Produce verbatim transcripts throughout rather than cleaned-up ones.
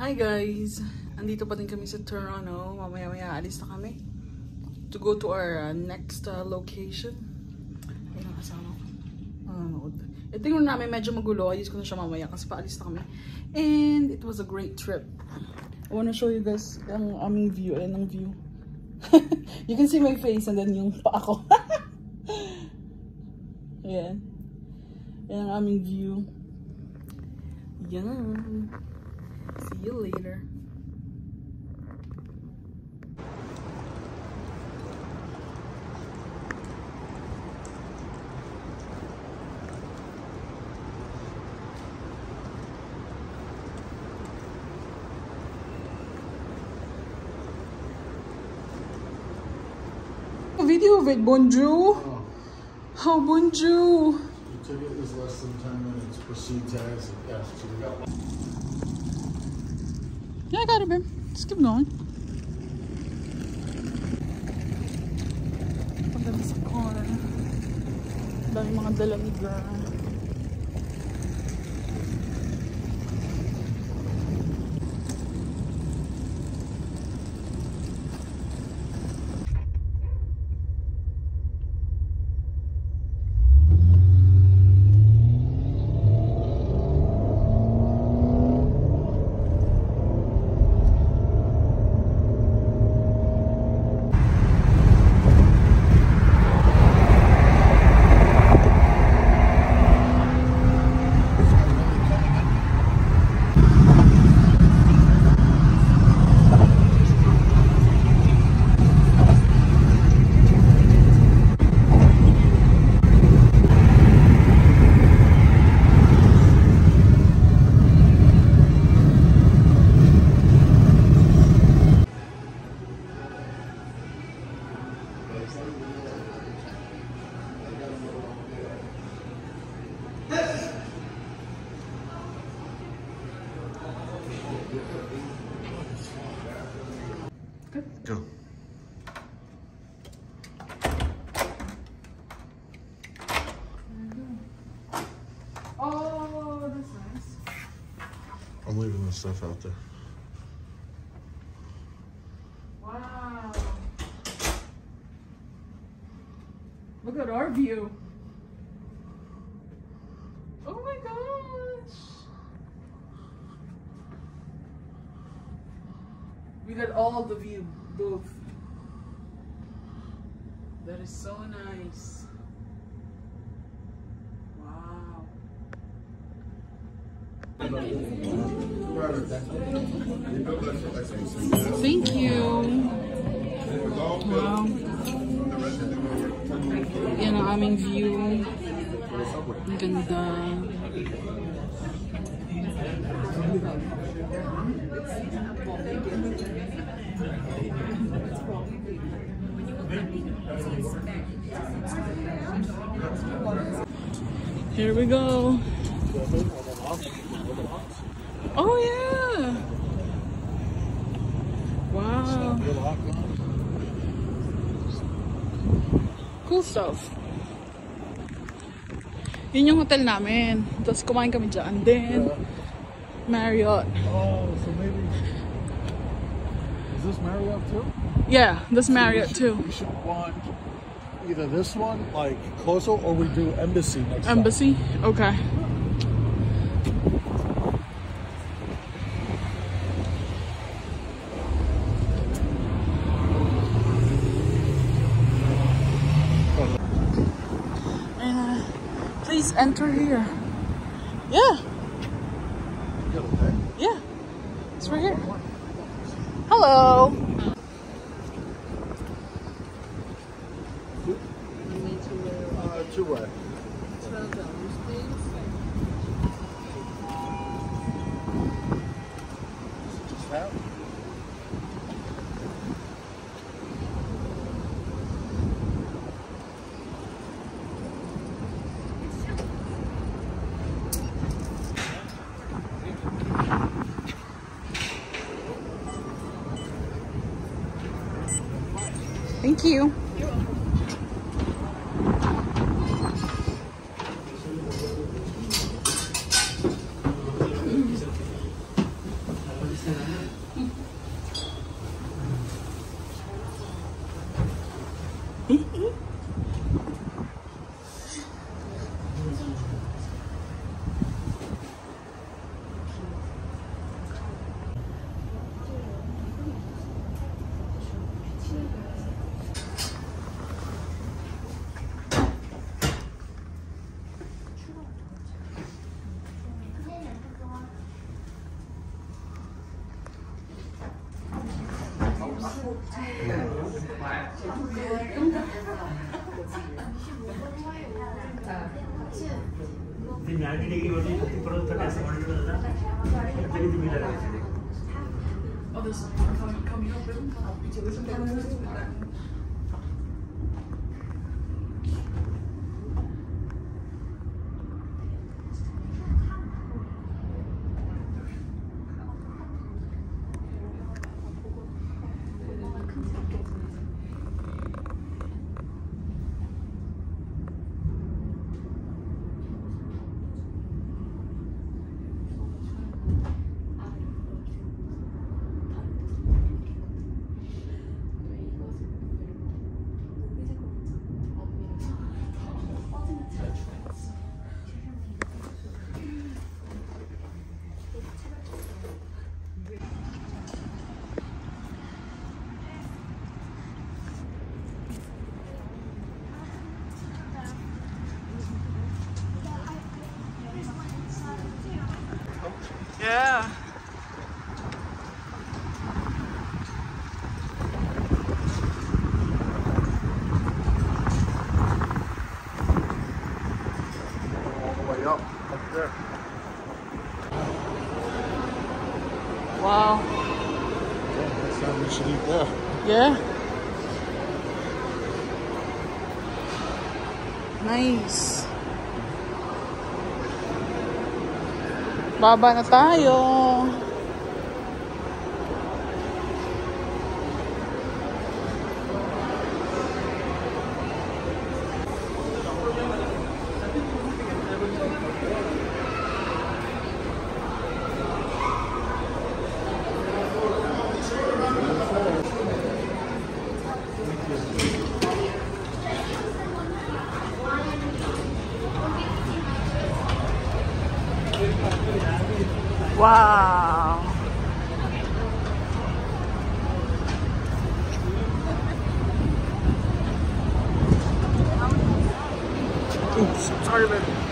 Hi guys! Andito pa din kami sa Toronto. Mamaya-maya alis na kami to go to our uh, next uh, location. Ayun ang kasama ko. Manonood. Ito yung namin medyo magulo. Ayos ko na siya mamaya kasi paalis na kami. And it was a great trip. I wanna show you guys ang aming view. Ayan ang view. You can see my face and then yung paa ko. Ayan. Ayan ang aming view. Yan. See you later. Video of it, bonjour. Oh, oh bonjour. The ticket is less than ten minutes. Proceed to exit. Yes, so we got one. Yeah, I got it, babe. Just keep going. Pagdating sa car. Dami mga dalamiga. Go. Oh, that's nice. I'm leaving this stuff out there. Wow. Look at our view. Oh my gosh. We got all the view, both. That is so nice. Wow. Thank you. Wow. Yan ang aming view. Ang ganda. Here we go. Oh yeah. Wow. Cool stuff. Yun yung hotel namin. Tapos kumain kami dyan. Then, Marriott. Oh, so maybe... Is this Marriott too? Yeah, this So Marriott we should, too. We should want either this one, like, closer, or we do Embassy next Embassy? time. Okay. And, uh, please enter here. Yeah. Yeah. It's right here. Hello. Uh, two-way. Just that? Thank you. Oh, there's someone coming, coming up with him. So there's some kind of movie with that. Yeah. All the way up, up there. Wow. Yeah, next time we should eat there. Yeah. Nice. Baba na tayo. Wow. Oops, sorry about it.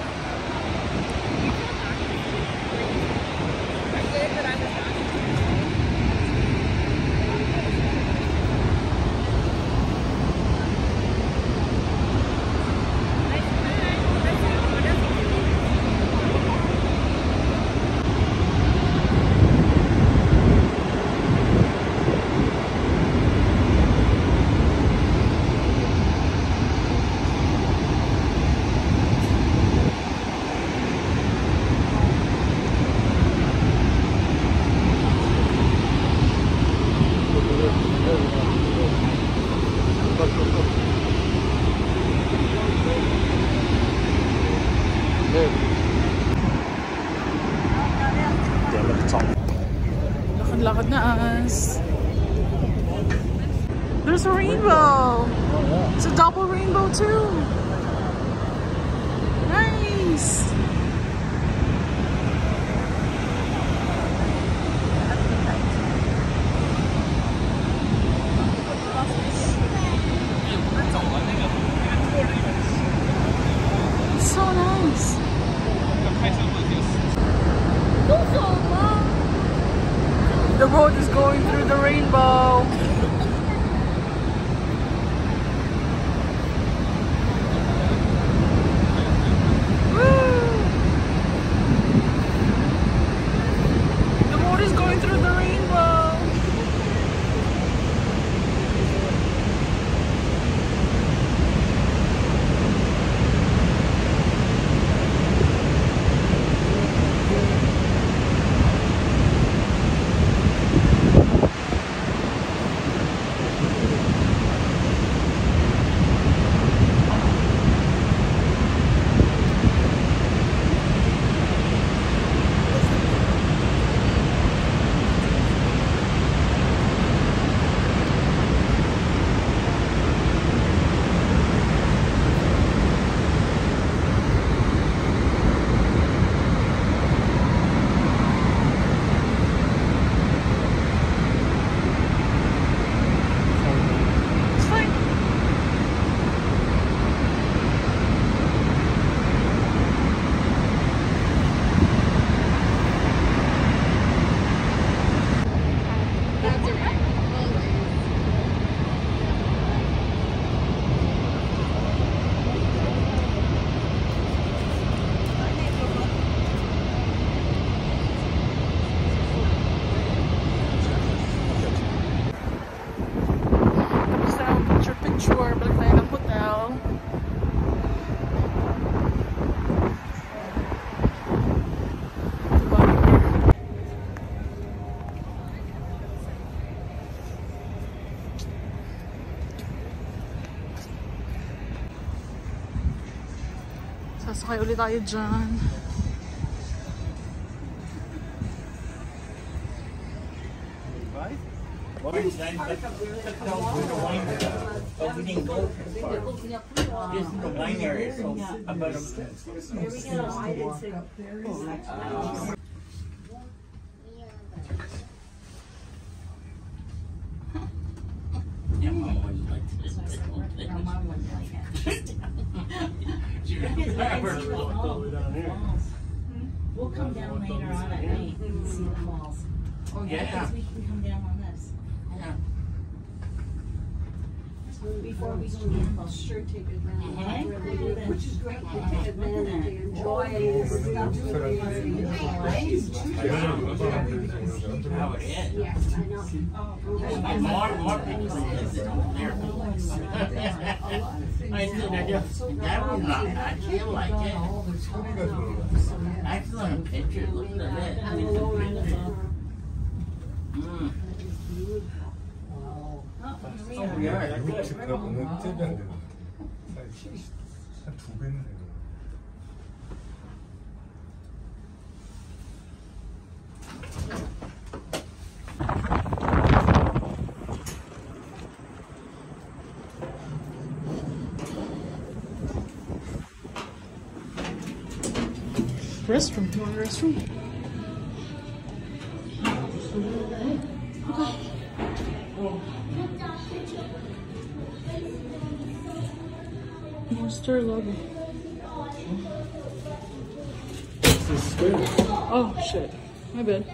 Lakad na as. There's a rainbow. It's a double rainbow too. Nice. It's so nice. The road is going through the rainbow. Sasakay ulit tayo dyan. But we didn't go far. Just in the wine area. So about a yeah, Mom always liked this. We'll come down later on at night and see the falls. Oh yeah. Because we can come down on this. Yeah. Before we go in, I'll sure take advantage. Which is great. We take advantage and enjoy the stuff. How it is. Yes, I know. And more, more people live there. I said, I just, that was not, I feel like it. Excellent picture, look at that. Mm. Oh, yeah, that's good. Restroom, you want a restroom? Okay. Monster lobby. Oh shit, my bad.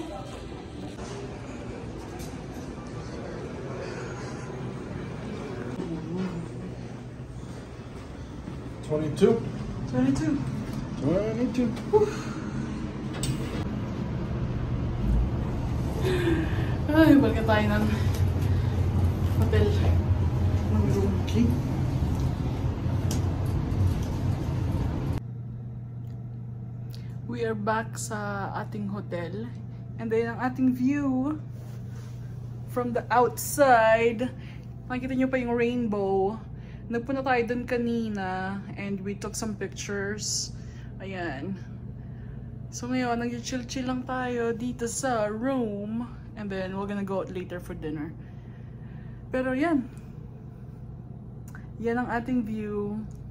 Twenty-two. Twenty-two. Twenty-two. Ay, balik tayo ng hotel. Ng room key. We are back sa ating hotel. And then ang ating view from the outside. Makikita nyo pa yung rainbow. Nagpunta tayo dun kanina and we took some pictures. Ayan. So ngayon, nag-chill-chill lang tayo dito sa room. And then we're gonna go out later for dinner. Pero yan. Yan ang ating view.